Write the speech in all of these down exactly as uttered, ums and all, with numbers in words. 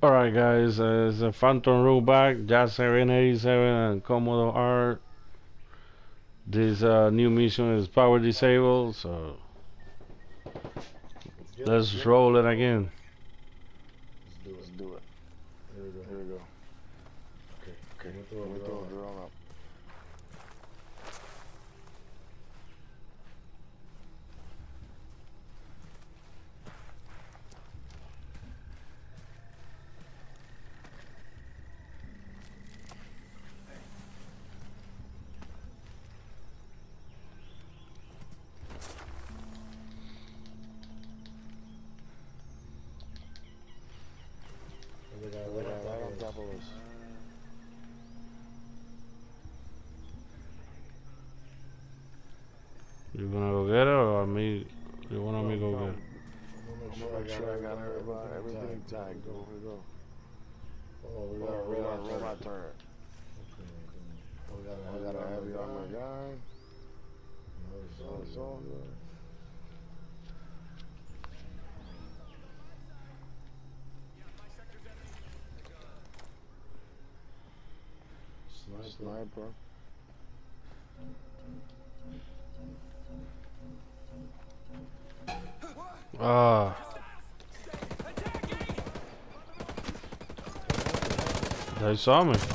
Alright guys, uh, it's a Phantom Room back, Jazz seven eighty-seven and Commodore R. This uh, new mission is power disabled, so let's roll it again. Let's do it. Here we go. Here we go. Okay. Okay. Let me throw a drone up. Right on top of us. You gonna go get it or me? You want me to go get it? I'm gonna make sure I got everybody, everything tagged. Go, we go. Oh, we got a robot, robot turret. We got a heavy armor guy. Another soldier. Sniper. Ah. They saw me.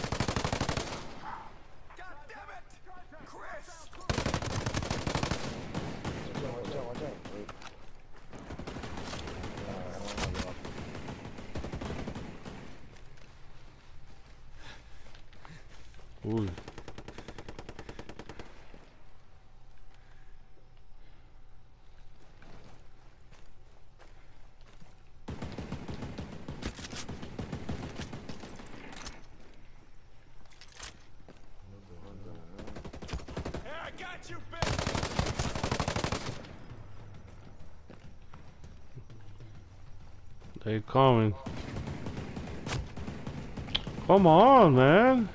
Ooh. They coming. Come on, man.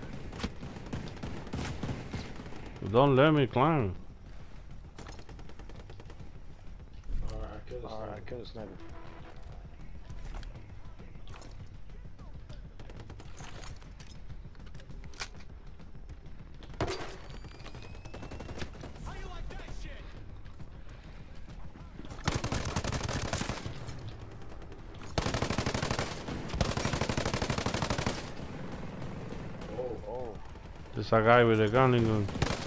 Don't let me climb. Alright, I killed a sniper. How you like that shit? Oh, oh. There's a guy with a gunning gun.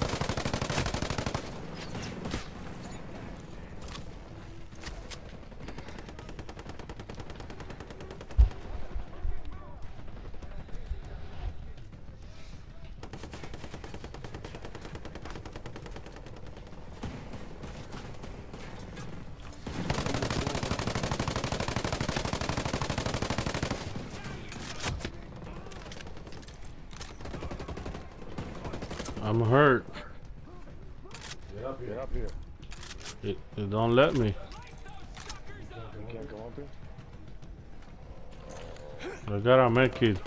I'm hurt. Get up here. Get up here. It, it don't let me. You can't come up here? I got a med kit.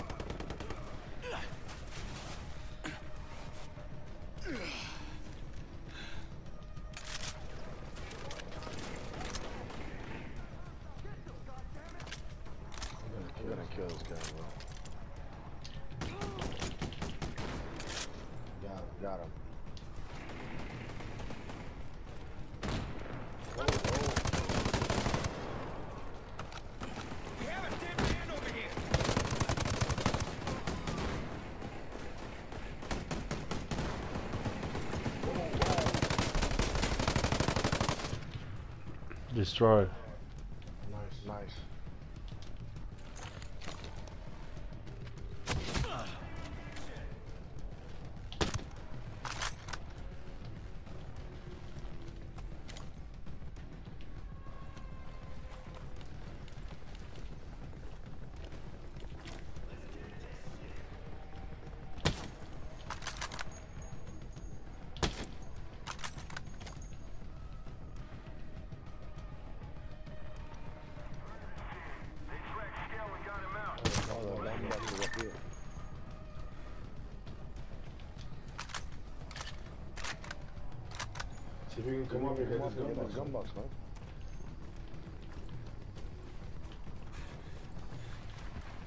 I'm gonna kill this guy, bro. Got him. Got him. Oh, oh. We have a dead man over here. Destroyed. Nice. Nice. Oh, the gun box is up here. See if you can come up here and get this gun box, man.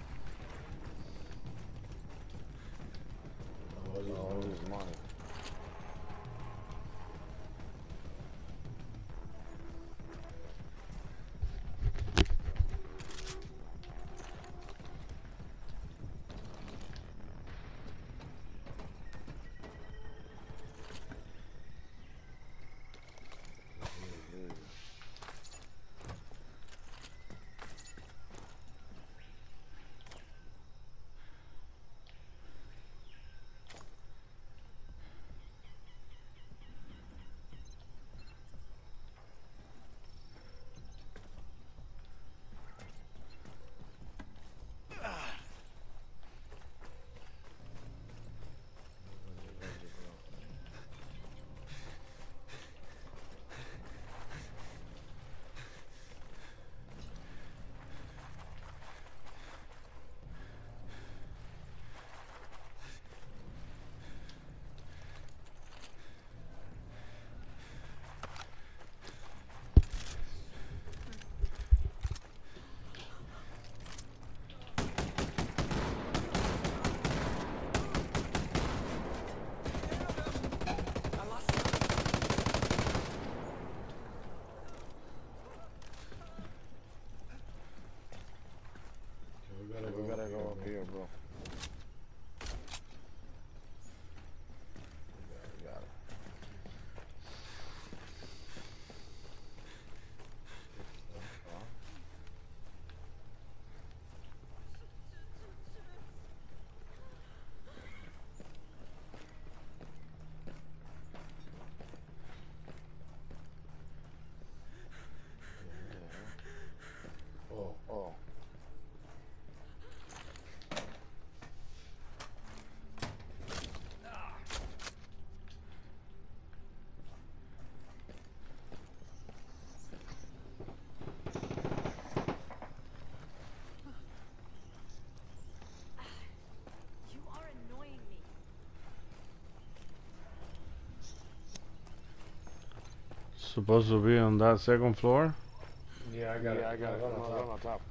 Supposed to be on that second floor. Yeah, I got yeah, it. I got it. On, on top.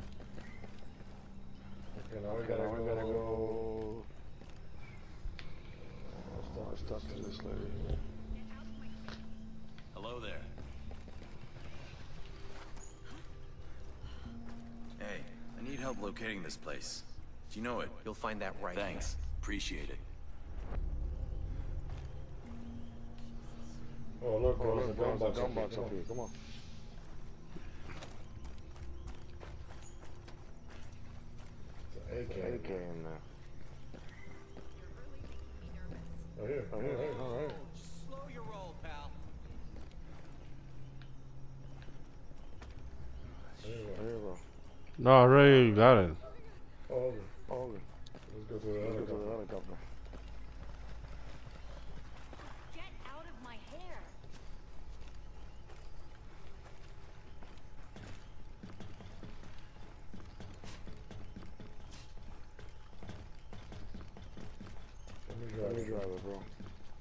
Okay, now we gotta, now we gotta go. Let's talk to this lady. Hello there. Hey, I need help locating this place. Do you know it? You'll find that right. Thanks. Appreciate it. Oh, look, bro, there's a gun box, gun box up here. Come on. It's an A K in there. Oh, here. Oh, here. All right. Just slow your roll, pal. Here we go. No, I already got it. Oh, okay. Oh, okay. Let's go to the helicopter. The helicopter. Get out of my hair. Let me drive, Let me drive it, bro.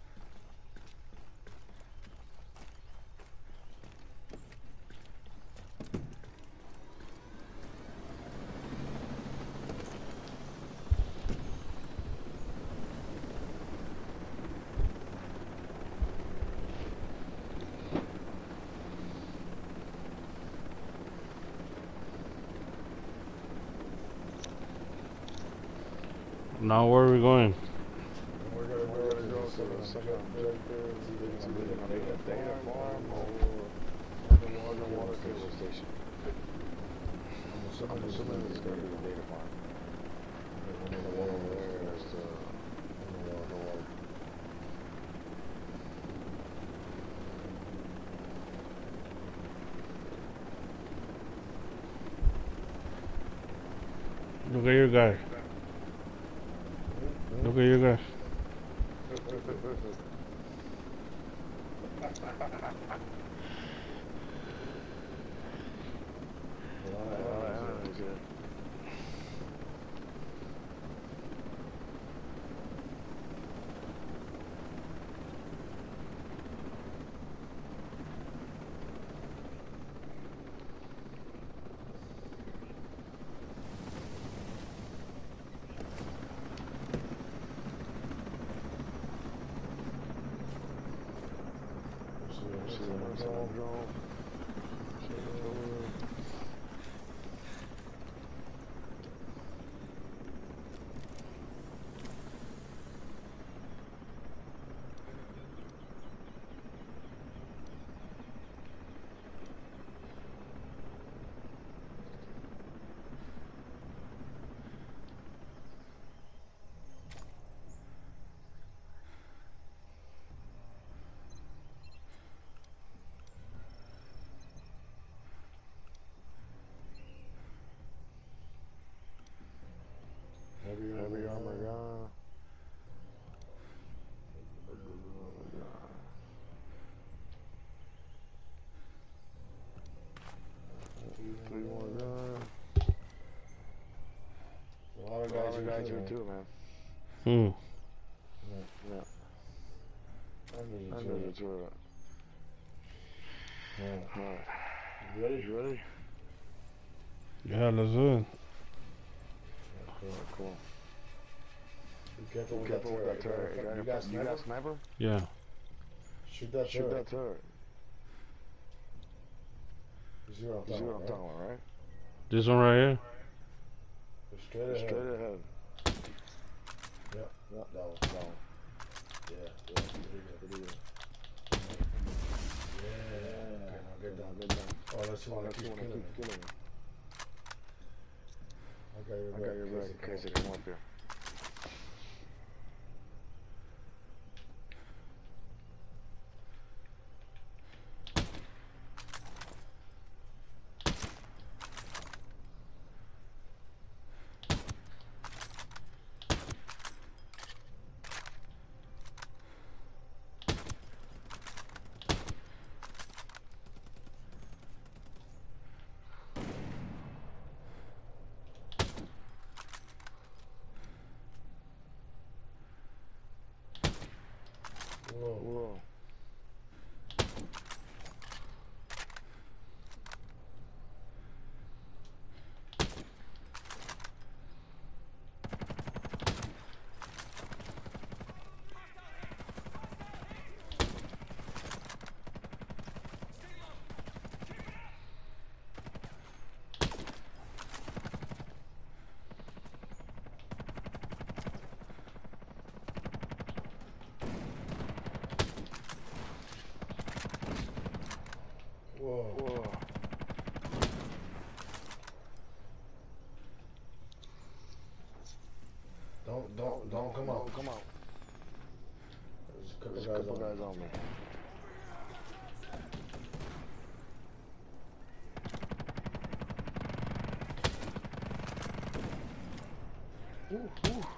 Now where are we going? We're gonna go to the second objective. It's either gonna be a data farm or the water fuel station. I'm assuming, assuming it's gonna be the data farm. And the one over there is the the water. Look at your guy. Look at your guy. Heavy, heavy armor gun. Three more gun. A lot of guys, a lot of guys here too, man. Hmm. Yeah. Yeah. I'm just enjoying it. Yeah. Alright. You ready? You ready? Yeah, let's do it. Cool, cool. Be careful, Be careful with that turret. You got, you got, you got sniper? Yeah. Shoot that Shoot turret. That turret. You see what I'm talking, what I'm talking about, right? This one right here? Straight ahead. Straight ahead. Yep, yep, that one, that one. Yeah, yeah, pretty good, pretty good. Yeah, okay, now get down, get down. Oh, let's see, let's keep killing me. Killing me. I got your back, I got your back in case they come up here. Whoa. Whoa. Whoa. Whoa. Don't, don't, don't come out. Come out. There's a couple, There's a couple guys, guys on me. Ooh, ooh.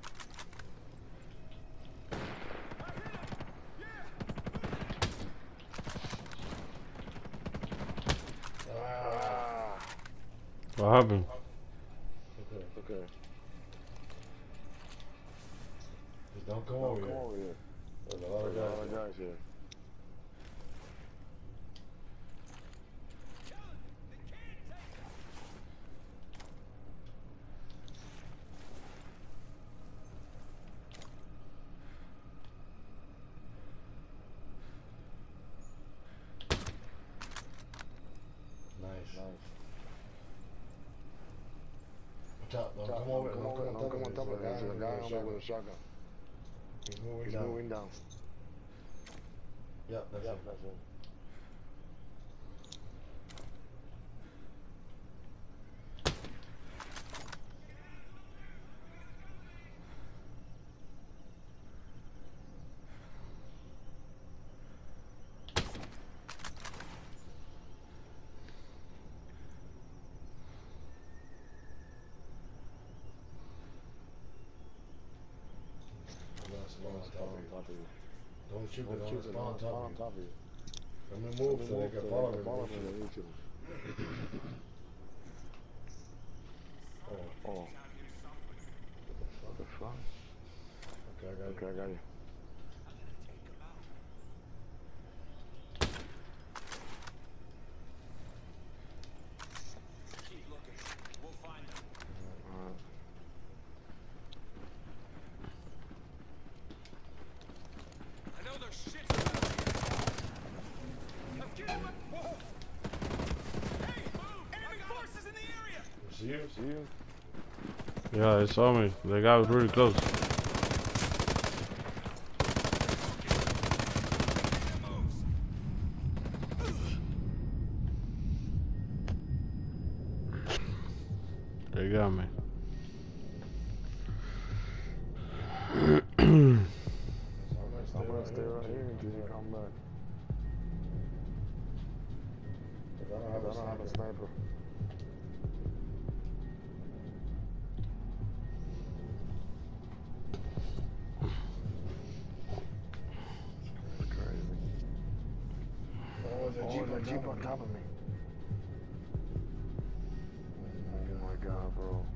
Ah. What happened? Okay. Okay. Just don't come, don't over, come here. over here. There's a lot of guys, guys, guys here. Nice. Nice. Top, don't, Top, come over, don't come over, don't come on top of it. There's a guy on there with a shotgun. He's moving He's down. moving down. Yep, that's yep, it. That's it. On top of you. Don't shoot it, don't spawn on top of you. Let me move so they can follow me. Oh, oh. What the fuck? Okay, I got you. Okay, I got you. Keep looking. We'll find them. Alright. I know there's shit around here. Now get him up. Whoa. Hey, move! Enemy forces in the area! See you? See you? Yeah, they saw me. They got really close. They got me. I'm gonna stay right here until you come back. Cause I don't have, I don't have a sniper. It's crazy. Oh, there's a Jeep, oh, a Jeep on top of me. Oh my God, bro.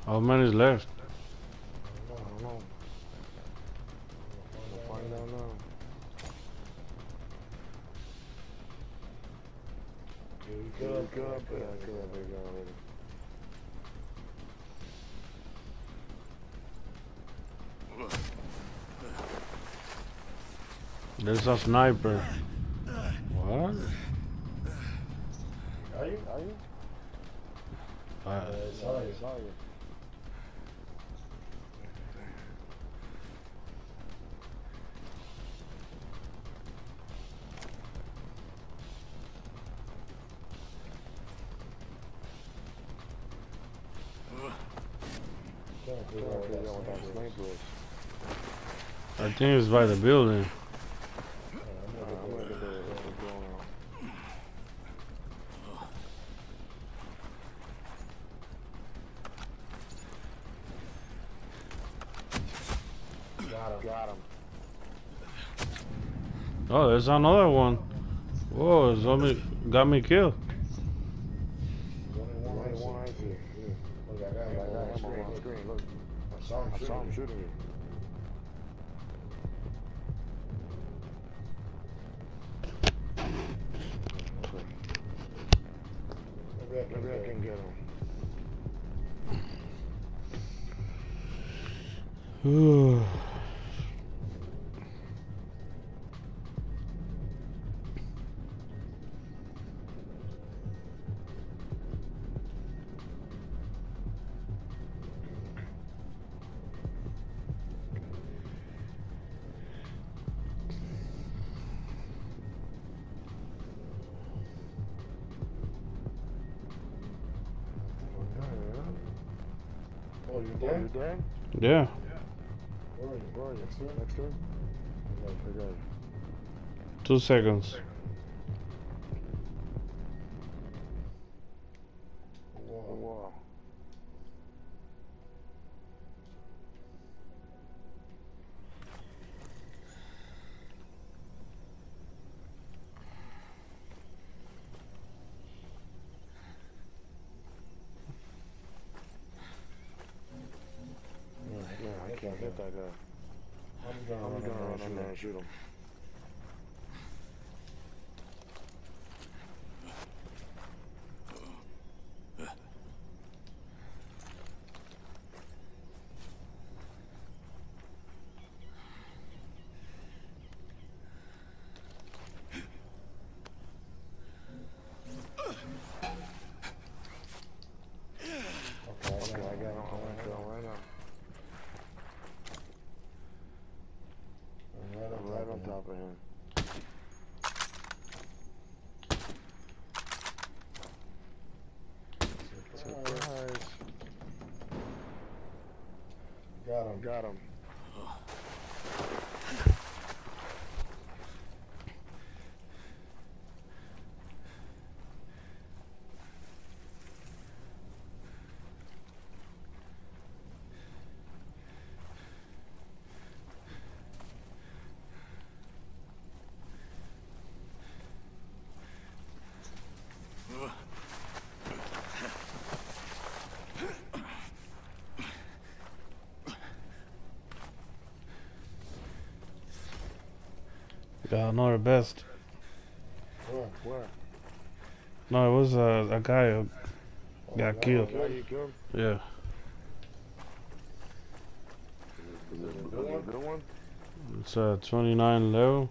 How many is left? I don't know. We'll find out now. Yeah, you could have, could have, yeah, I could have been already. There's a sniper. What? Are you? Are you? Uh, Uh, sorry, sorry. Can't figure out what that sniper is. I think it's by the building. Uh, I'm gonna get the what's going on. Got him. Got him. Oh, there's another one. Whoa, zombie got me killed. There's only one, one right there. Yeah. Look, I got, I got him on my screen. Look, I saw him shooting, I saw him shooting you. Okay. Maybe I can, Maybe I can get him. Ooh. Oh, you dead? You dead? Yeah. Where are you? Where are you? Next to it? Next to it? I got it. I got it. Two seconds. Whoa. Whoa. Yeah, I can't hit that guy. I'm gonna, I'm gonna run in there and shoot him. Okay, I got him. I got him. I'm gonna kill him right now. Right on, right on top of him. Surprise. Got him. Got him. Got another best. Where? Where? No, it was uh, a guy who got killed. Guy you killed? Yeah. Is it a good one? Good one? It's a twenty-nine level.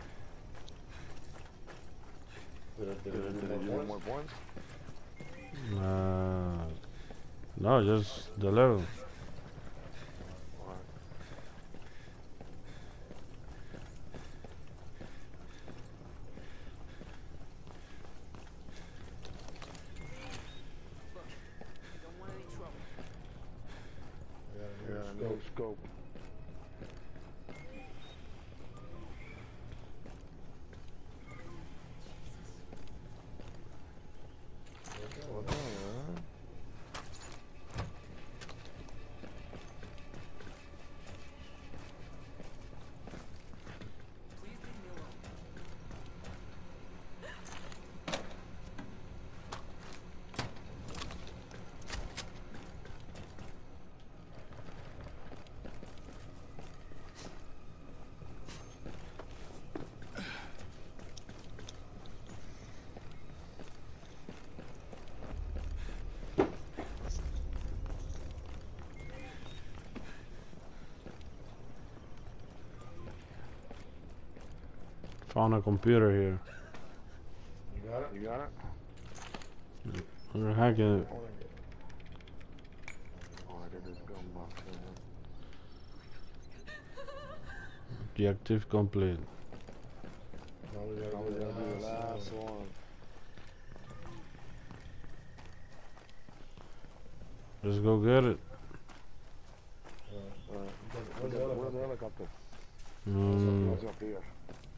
Did it, did it, did it give you more points? Uh, no, just the level. Yeah, no scope. Well done, huh? Found a computer here. You got it? You got it? We're hacking it. Oh, I did this gun box here. Objective complete. Now we gotta, now we gotta do the last one. one. Let's go get it. Alright. Alright. Where's the helicopter? Where's the helicopter? Mm. It's up here.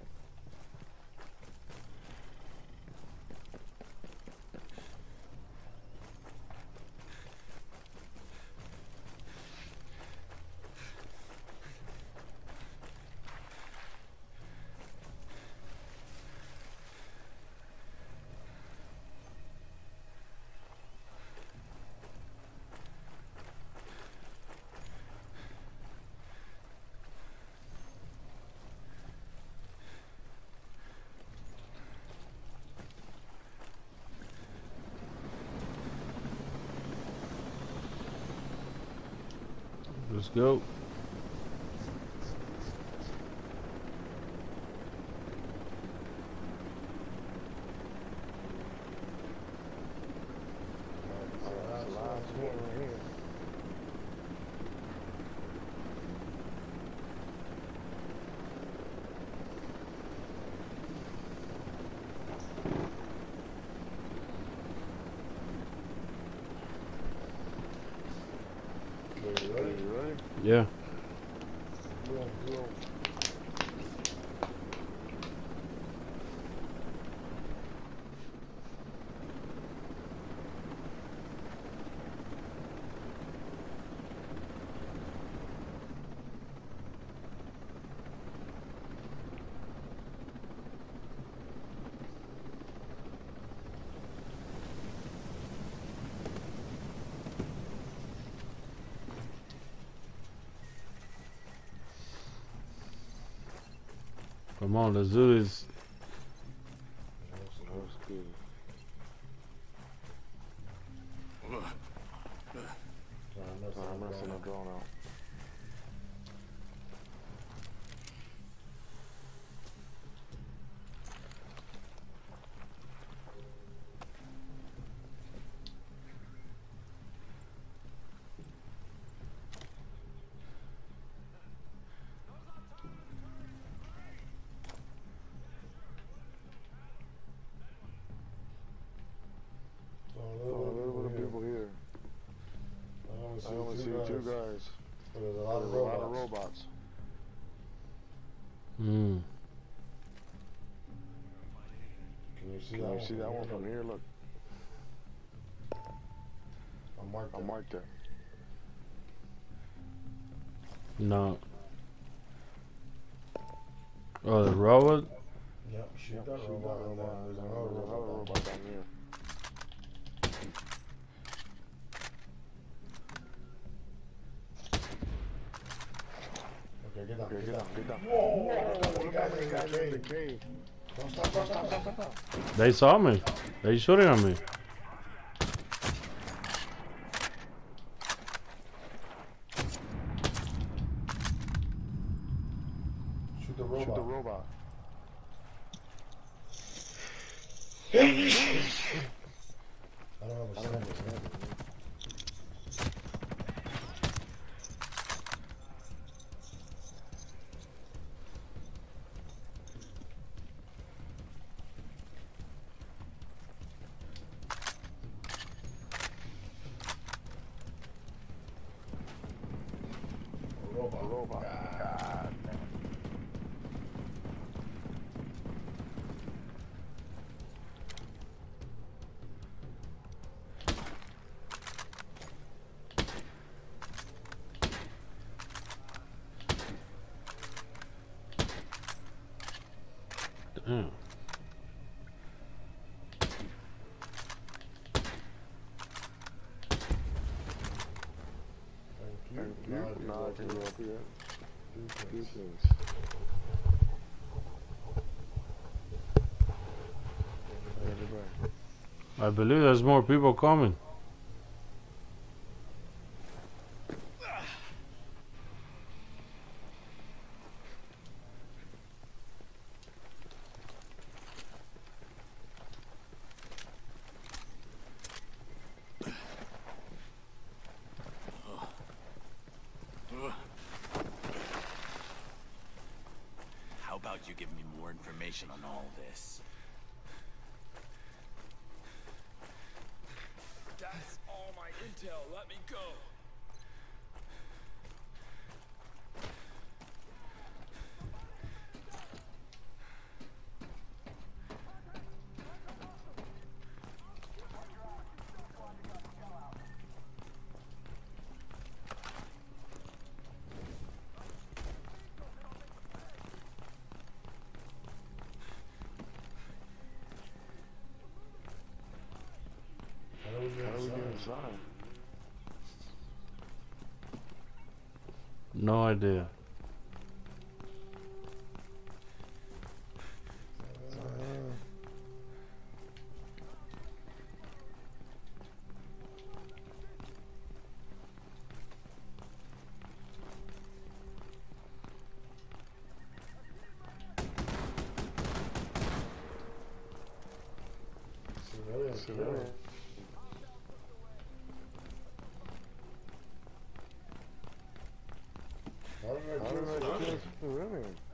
Let's go. That's the last one right here. Okay, you ready? You ready? Yeah. Go, go. Come on, let's do this. That's good. I'm messing the drone out. Oh, a little bit of people here. I only see two guys. But there's a lot of robots. A lot of robots. Mm. Can you see Can that, you one, see that one from here? Look. I'm marked there. I'm marked there. No. Oh, the robot? Yep, shoot yep, that shoot robot. That robot. There's another robot, another robot down here. Okay, get down, okay, get down, get down. Whoa, look at this guy in the cave. Don't stop, don't stop, stop, stop, stop. They saw me. They shooting at me. Shoot the robot. Shoot the robot. I don't have a sniper. Robot. Robot. God. Damn. Thank you. Now I can go up here. Do things. I believe there's more people coming. you give me more information on all this. That's all my intel. Let me go. How do we get inside? No idea. Civilian, civilian. How did I kill civilian?